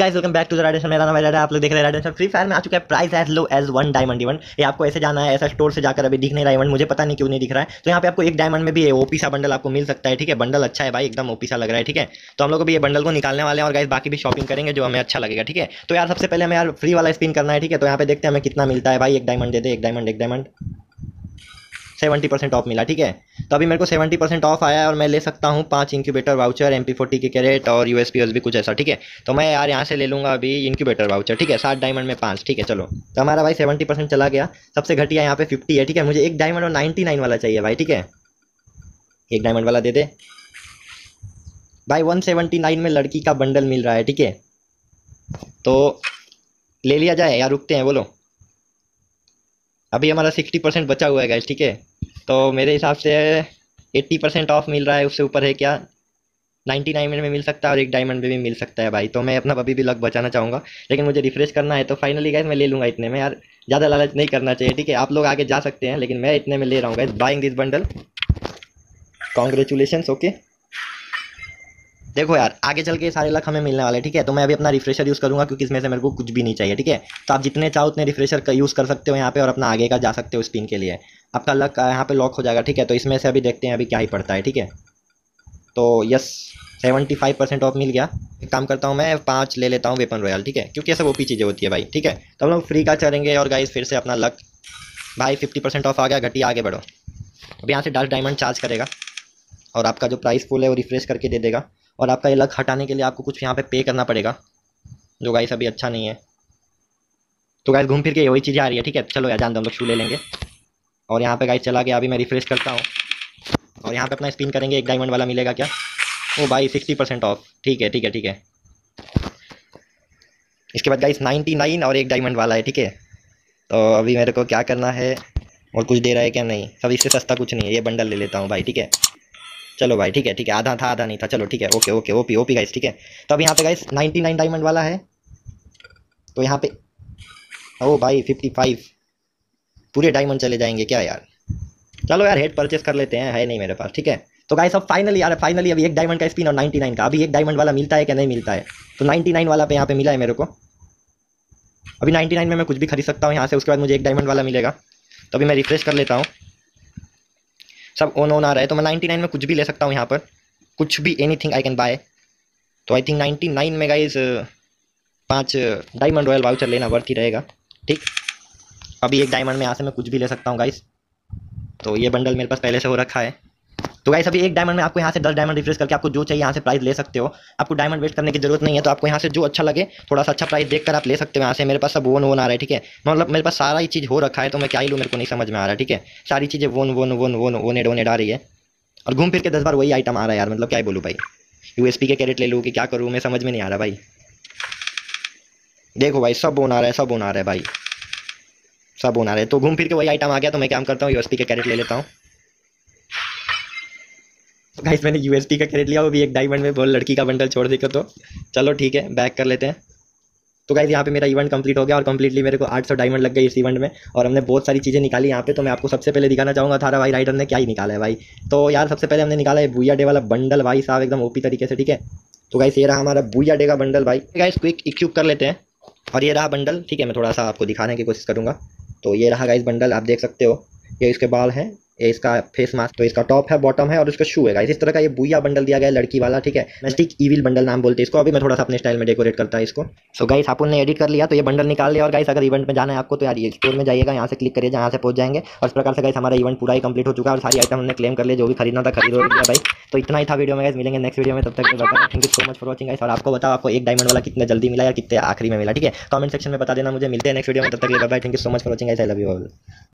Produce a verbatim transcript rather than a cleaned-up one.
Guys welcome back to the राइडेशन। मेरा नाम है राइडर, आप लोग देख रहे हैं राइडेशन। फ्री फायर में आ चुका है price as low as one diamond event. ये आपको ऐसे जाना है, ऐसा स्टोर से जाकर, अभी दिख नहीं रहा इवेंट, मुझे पता नहीं क्यों नहीं दिख रहा है। तो यहाँ पे आपको एक डायमंड में भी ओपी सा बंडल आपको मिल सकता है। ठीक है, बंडल अच्छा है भाई, एकदम ओपी सा लग रहा है। ठीक है, तो हम लोग भी ये बंडल को निकालने वाले हैं और गाइस बाकी भी शॉपिंग करेंगे जो हमें अच्छा लगेगा। ठीक है, तो यार सबसे पहले हमें यार फ्री वाला स्पिन करना है। ठीक है, तो यहाँ पे देखते हैं हमें कितना मिलता है भाई। एक डायमंड दे दे, एक डायमंड एक डायमंड सेवेंटी परसेंट ऑफ मिला। ठीक है, तो अभी मेरे को सेवेंटी परसेंट ऑफ आया है और मैं ले सकता हूँ पाँच incubator voucher, M P forty की कैरेट और यू एस पी एस भी कुछ ऐसा। ठीक है, तो मैं यार यहाँ से ले लूँगा अभी इंक्यूबेटर वाउचर। ठीक है, सात डायमंड में पाँच। ठीक है, चलो, तो हमारा भाई सेवेंटी परसेंट चला गया। सबसे घटिया यहाँ पे फिफ्टी है। ठीक है, मुझे एक डायमंड और नाइन्टी नाइन वाला चाहिए भाई। ठीक है, एक डायमंड वाला दे दे भाई। वन सेवेंटी नाइन में लड़की का बंडल मिल रहा है। ठीक है, तो ले लिया जाए या रुकते हैं, बोलो। अभी हमारा सिक्सटी परसेंट बचा हुआ है गाइस। ठीक है, तो मेरे हिसाब से एट्टी परसेंट ऑफ मिल रहा है, उससे ऊपर है क्या? नाइन्टी नाइन में मिल सकता है और एक डायमंड में भी मिल सकता है भाई। तो मैं अपना अभी भी लक बचाना चाहूँगा, लेकिन मुझे रिफ्रेश करना है। तो फाइनली गाइस मैं ले लूँगा इतने में। यार ज़्यादा लालच नहीं करना चाहिए। ठीक है, आप लोग आगे जा सकते हैं, लेकिन मैं इतने में ले रहा हूँ guys. Buying this bundle, congratulations. Okay, देखो यार आगे चल के सारे लक हमें मिलने वाले हैं। ठीक है, तो मैं अभी अपना रिफ्रेशर यूज़ करूँगा क्योंकि इसमें से मेरे को कुछ भी नहीं चाहिए। ठीक है, तो आप जितने चाहो उतने रिफ्रेशर का यूज़ कर सकते हो यहाँ पे और अपना आगे का जा सकते हो स्पिन के लिए। आपका लक यहाँ पे लॉक हो जाएगा। ठीक है, तो इसमें से अभी देखते हैं अभी क्या ही पड़ता है। ठीक है, तो yes seventy five percent off मिल गया। एक काम करता हूँ, मैं पाँच ले लेता हूँ वेपन रॉयल। ठीक है, क्योंकि ये सब ओपी चीज़ें होती है भाई। ठीक है, तो हम लोग फ्री का चलेंगे और गाइस फिर से अपना लक भाई फिफ्टी परसेंट ऑफ आ गया। घटिया, आगे बढ़ो। अब यहाँ से दस डायमंड चार्ज करेगा और आपका जो प्राइस फुल है वो रिफ्रेश करके दे देगा। और आपका ये लक हटाने के लिए आपको कुछ यहाँ पे पे करना पड़ेगा, जो गाइस अभी अच्छा नहीं है। तो गाइस घूम फिर के वही चीज़ें आ रही है। ठीक है, चलो यार जान दो, हम लोग शू ले लेंगे। और यहाँ पे गाइस चला गया। अभी मैं रिफ्रेश करता हूँ और यहाँ पे अपना स्पिन करेंगे। एक डायमंड वाला मिलेगा क्या? ओ भाई सिक्सटी परसेंट ऑफ। ठीक है ठीक है ठीक है। इसके बाद गाइस नाइन्टी नाइन और एक डायमंड वाला है। ठीक है, तो अभी मेरे को क्या करना है, और कुछ दे रहा है क्या? नहीं, सब इससे सस्ता कुछ नहीं है। ये बंडल ले लेता हूँ भाई। ठीक है, चलो भाई। ठीक है ठीक है, आधा था आधा नहीं था। चलो ठीक है, okay okay, OP OP guys. ठीक है, तो अब यहाँ पे गाइस नाइन्टी नाइन डायमंड वाला है। तो यहाँ पे ओ भाई फिफ्टी फाइव, पूरे डायमंड चले जाएंगे क्या यार? चलो यार हेड परचेस कर लेते हैं, है नहीं मेरे पास। ठीक है, तो गाइस अब फाइनली यार फाइनली अभी एक डायमंड का स्पिन और नाइन्टी नाइन का। अभी एक डायमंड वाला मिलता है क्या? नहीं मिलता है। तो नाइन्टी नाइन वाला पे यहाँ पे मिला है मेरे को। अभी नाइन्टी नाइन में मैं कुछ भी खरीद सकता हूँ यहाँ से। उसके बाद मुझे एक डायमंड वाला मिलेगा। तो अभी मैं रिफ्रेश कर लेता हूँ, सब ऑन ऑन आ रहा है। तो मैं नाइन्टी नाइन में कुछ भी ले सकता हूँ यहाँ पर, कुछ भी, एनीथिंग आई कैन बाय। तो आई थिंक नाइन्टी नाइन में गाइस पाँच डायमंड रॉयल वाउचर लेना वर्थ ही रहेगा। ठीक, अभी एक डायमंड में यहाँ से मैं कुछ भी ले सकता हूँ गाइस। तो ये बंडल मेरे पास पहले से हो रखा है। तो गाइस अभी एक डायमंड में आपको यहाँ से दस डायमंड रिफ्रेश करके आपको जो चाहिए यहाँ से प्राइस ले सकते हो। आपको डायमंड वेस्ट करने की जरूरत नहीं है। तो आपको यहाँ से जो अच्छा लगे, थोड़ा सा अच्छा प्राइस देखकर आप ले सकते हो यहाँ से। मेरे पास सब वोन वोन आ रहा है। ठीक है, मतलब मेरे पास सारा ही चीज़ हो रखा है, तो मैं क्या ही लूँ, मेरे को नहीं समझ में आ रहा है। ठीक है, सारी चीज़ें वोन वोन वोन वोन वोनेड वोनेड आ रही है और घूम फिर के दस बार वही आइटम आ रहा है यार। मतलब क्या ही बोलूँ भाई, यूएसपी के कैरेट ले लूँ कि क्या करूँ, मैं समझ में नहीं आ रहा भाई। देखो भाई सब बोन आ रहा है, सब बोन आ रहा है भाई, सब बोन आ रहा है। तो घूम फिर के वही आइटम आ गया। तो मैं काम करता हूँ, यूएसपी के कैरेट ले लेता हूँ। तो गाइस मैंने यूएसपी का कैरेट लिया, वो भी एक डायमंड में। बोल लड़की का बंडल छोड़ देगा तो चलो ठीक है, बैक कर लेते हैं। तो गाइस यहाँ पे मेरा इवेंट कंप्लीट हो गया और कंप्लीटली मेरे को आठ सौ डायमंड लग गई इस इवेंट में। और हमने बहुत सारी चीज़ें निकाली यहाँ पे। तो मैं आपको सबसे पहले दिखाना चाहूँगा थारा भाई राइडर ने क्या ही निकाला है भाई। तो यार सबसे पहले हमने निकाला है बूया डे वाला बंडल भाई साहब, एकदम ओपी तरीके से। ठीक है, तो गाइस ये रहा हमारा बूया डे का बंडल भाई। गाइस क्विक इक्विप कर लेते हैं और ये रहा बंडल। ठीक है, मैं थोड़ा सा आपको दिखाने की कोशिश करूँगा। तो ये रहा गाइस बंडल, आप देख सकते हो। ये इसके बाल हैं, ये इसका फेस मास्क, तो इसका टॉप है, बॉटम है और इसका शू है गाइस। इस तरह का ये बूया बंडल दिया गया है लड़की वाला। ठीक है, मैस्टिक ईविल बंडल नाम बोलते हैं इसको। अभी मैं थोड़ा सा अपने स्टाइल में डेकोरेट करता है इसको। सो गाइस अपन ने एडिट कर लिया, तो ये बंडल निकाल लिया। और गाइस अगर इवेंट में जाना है आपको तो यार ये स्टोर में जाइएगा, यहाँ से क्लिक करिए, जहाँ से पहुंच जाएंगे। और इस प्रकार से गाइस हमारा इवेंट पूरा ही कंप्लीट हो चुका है और सारी आइटम हमने क्लेम कर लिया। जो भी खरीदना था खरीद लिया भाई। तो इतना ही था वीडियो में गाइस, मिलेंगे नेक्स्ट वीडियो में। तब तक thank you so much for watching guys. और आपको बताओ आपको एक डायमंड वाला कितने जल्दी मिला या कितने आखिरी में मिला? ठीक है, कमेंट सेक्शन में बता देना मुझे। मिलते हैं नेक्स्ट वीडियो में, तब तक bye bye. Thank you so much for watching guys, I love you all.